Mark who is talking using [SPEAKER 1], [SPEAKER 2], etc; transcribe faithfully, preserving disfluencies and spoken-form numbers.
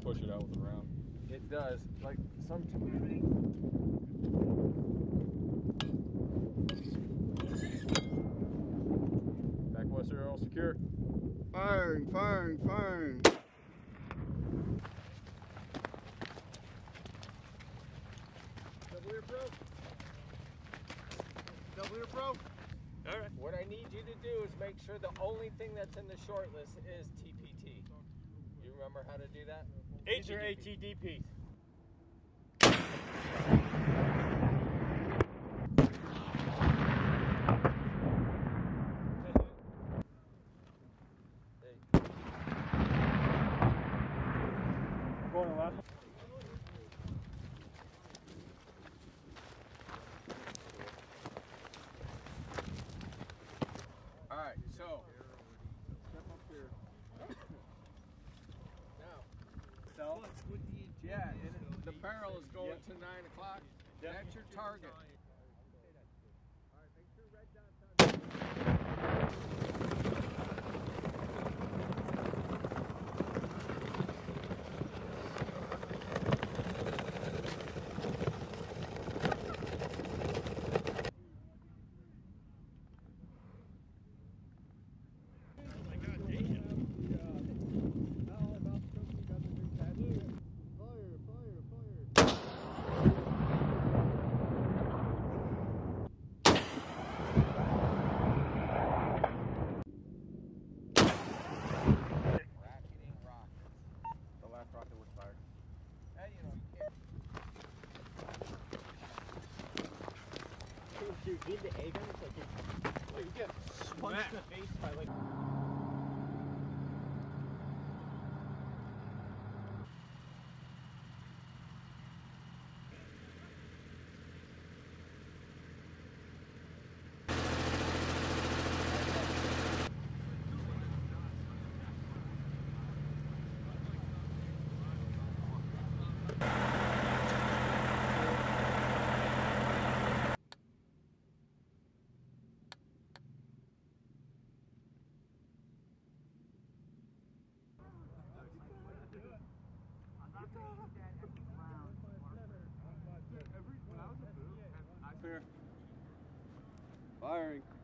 [SPEAKER 1] push it out with the round.
[SPEAKER 2] It does. Like some. Backbuster all secure.
[SPEAKER 3] Firing, firing, firing.
[SPEAKER 2] Double ear broke.
[SPEAKER 3] Double ear broke.
[SPEAKER 2] All right. What I need you to do is make sure the only thing that's in the short list is T P T. You remember how to do that?
[SPEAKER 4] H or H E D P. Going left.
[SPEAKER 2] All right, so step up here. Now,
[SPEAKER 4] So,
[SPEAKER 2] yeah, and the barrel is going
[SPEAKER 4] Yep.
[SPEAKER 2] to nine o'clock.
[SPEAKER 4] Yep.
[SPEAKER 2] That's your target.
[SPEAKER 4] Dude, being the A gun, it's like you, like you get punched in the face by like.
[SPEAKER 3] Firing.